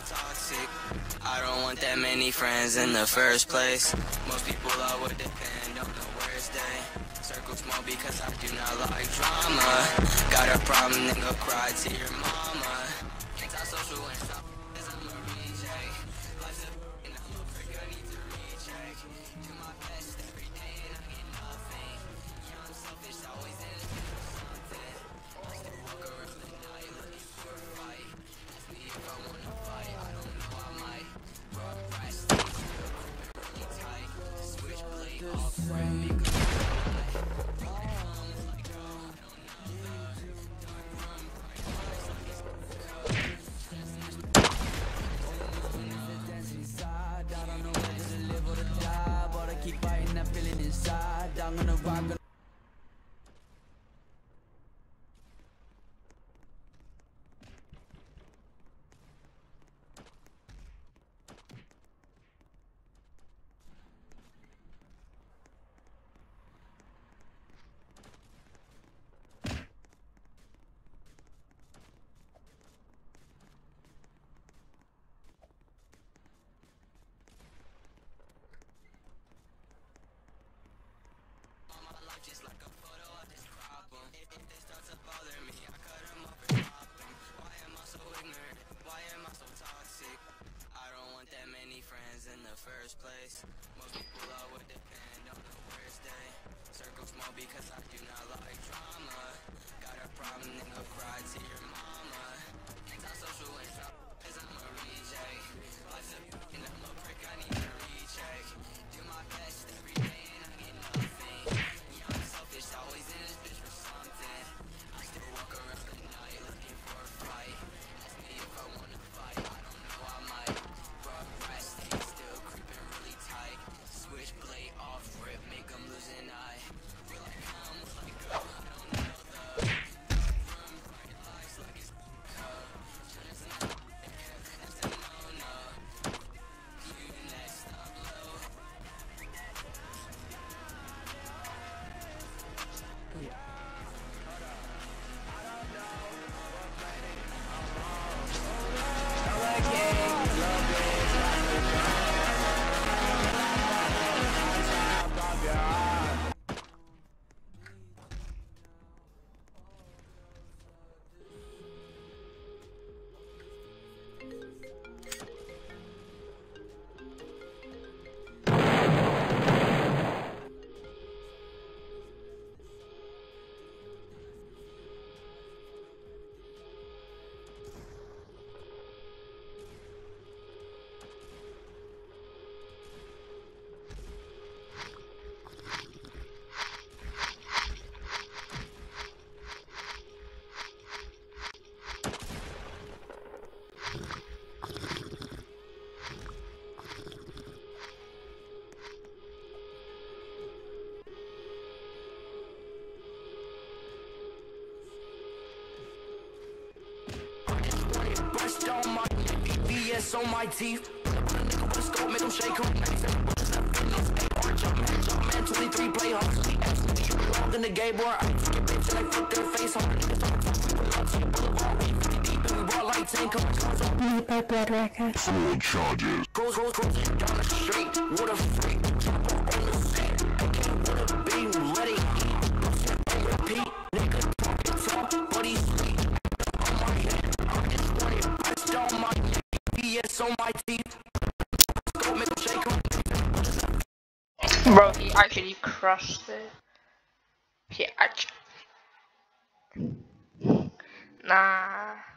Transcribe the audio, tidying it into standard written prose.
toxic. I don't want that many friends in the first place. Most people I would depend on the worst day. Circle small because I do not like drama. Got a problem, then go cry to your mama. Anti-social and stuff, cause I'm a reject. Life's a and I'm a prick, I need to recheck. Do my best every day and I get nothing. Young, selfish, always in it for something. I still walk around the night looking for a fight. Ask me if I wanna fight, I don't know, I might. Rock, crash, stay still, really tight. Switchblade off, red, make a I'm gonna rock. Just like a photo, I just crop them. If they start to bother me, I cut them off and drop them. Why am I so ignorant? Why am I so toxic? I don't want that many friends in the first place. Most people I would depend on the worst day. Circle small because I do not like drama. Got a problem, then go cry to your mama. Anti-social and stuff, cause I'm a reject. Life's a and I'm a prick, I need to recheck. Do my best every day and I get nothing. Selfish, always in this bitch for something. I still walk around the night looking for a fight. Ask me if I wanna fight, I don't know, I might. Rock, crash, stay still, creeping really tight. Switchblade off, rip, make them lose an eye. Will I come, will I go, I don't know though. Room, bright lights like it's just not, that's a no-no. You next, I'm low. On my VS on my teeth. Let's go make them shake them. Man, 23 play hard. Walk in the gay boy. I get bitch and I put their face on. Deep and we brought like 10 cars. Made by Blood Records. Full charges. Cruise down the street. What a freak. Jump on the set. Okay, what a beam. Let it eat. Repeat. Nigga talk, but he's sweet. On my head. I'm just running. On my VS on my teeth. Go make them shake them. Bro, he actually crushed it. He actually... Nah.